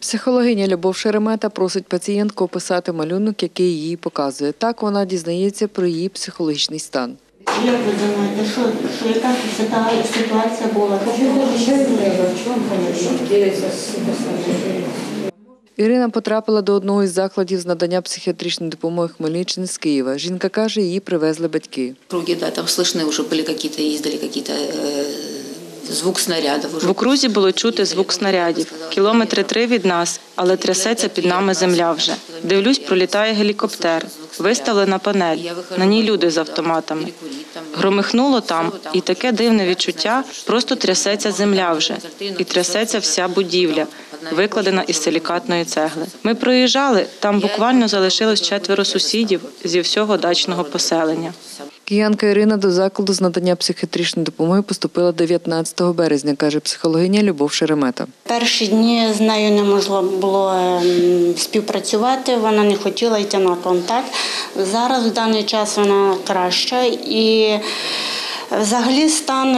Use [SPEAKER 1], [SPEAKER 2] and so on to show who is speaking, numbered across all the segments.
[SPEAKER 1] Психологиня Любов Шеремета просить пацієнтку описати малюнок, який їй показує. Так вона дізнається про її психологічний стан.
[SPEAKER 2] Як ви думаєте, яка ситуація була?
[SPEAKER 1] Ірина потрапила до одного із закладів з надання психіатричної допомоги Хмельниччини з Києва. Жінка каже, її привезли батьки.
[SPEAKER 3] Там слышны вже були їздили звук снарядів.
[SPEAKER 4] В окрузі було чути звук снарядів. Кілометри 3 від нас, але трясеться під нами земля вже. Дивлюсь, пролітає гелікоптер. Виставлена панель. На ній люди з автоматами. Громихнуло там, і таке дивне відчуття, просто трясеться земля вже. І трясеться вся будівля, викладена із силікатної цегли. Ми проїжджали, там буквально залишилось 4 сусідів зі всього дачного поселення.
[SPEAKER 1] Киянка Ірина до закладу з надання психіатричної допомоги поступила 19 березня, каже психологиня Любов Шеремета.
[SPEAKER 2] Перші дні з нею неможливо було співпрацювати, вона не хотіла йти на контакт. Зараз в даний час вона краща і взагалі стан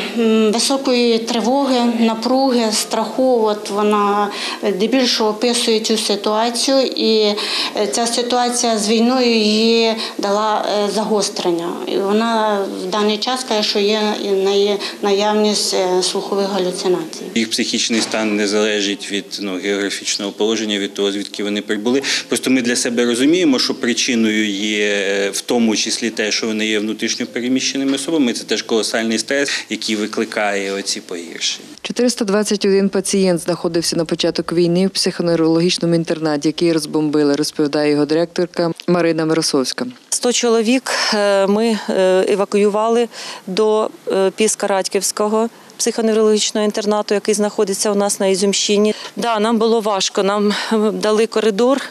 [SPEAKER 2] високої тривоги, напруги, страху, от вона здебільшого описує цю ситуацію, і ця ситуація з війною їй дала загострення. І вона в даний час каже, що є наявність слухових галюцинацій.
[SPEAKER 5] Їх психічний стан не залежить від географічного положення, від того, звідки вони прибули. Просто ми для себе розуміємо, що причиною є в тому числі те, що вони є внутрішньо переміщеними особами. Це теж колосальний стрес, який викликає оці погіршення.
[SPEAKER 1] 421 пацієнт знаходився на початок війни в психоневрологічному інтернаті, який розбомбили, розповідає його директорка Марина Миросовська.
[SPEAKER 6] 100 чоловік ми евакуювали до Піска-Радьківського психоневрологічного інтернату, який знаходиться у нас на Ізюмщині. Нам було важко, нам дали коридор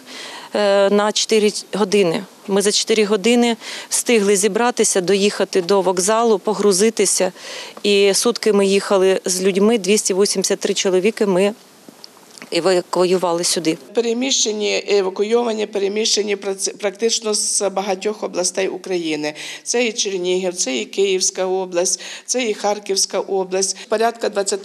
[SPEAKER 6] на 4 години. Ми за 4 години встигли зібратися, доїхати до вокзалу, погрузитися. І сутки ми їхали з людьми, 283 чоловіки ми евакуювали сюди.
[SPEAKER 7] Евакуйовані, переміщені практично з багатьох областей України. Це і Чернігів, це і Київська область, це і Харківська область. Порядка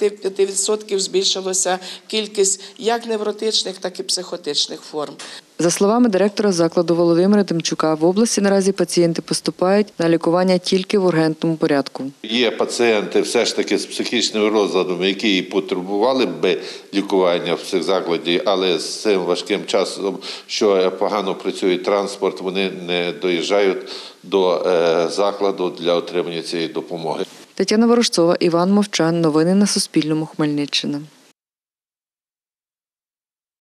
[SPEAKER 7] 25% збільшилася кількість як невротичних, так і психотичних форм.
[SPEAKER 1] За словами директора закладу Володимира Тимчука, в області наразі пацієнти поступають на лікування тільки в ургентному порядку.
[SPEAKER 8] Є пацієнти все ж таки з психічними розладами, які потребували б лікування в цих закладах, але з цим важким часом, що погано працює транспорт, вони не доїжджають до закладу для отримання цієї допомоги.
[SPEAKER 1] Тетяна Ворожцова, Іван Мовчан. Новини на Суспільному. Хмельниччина.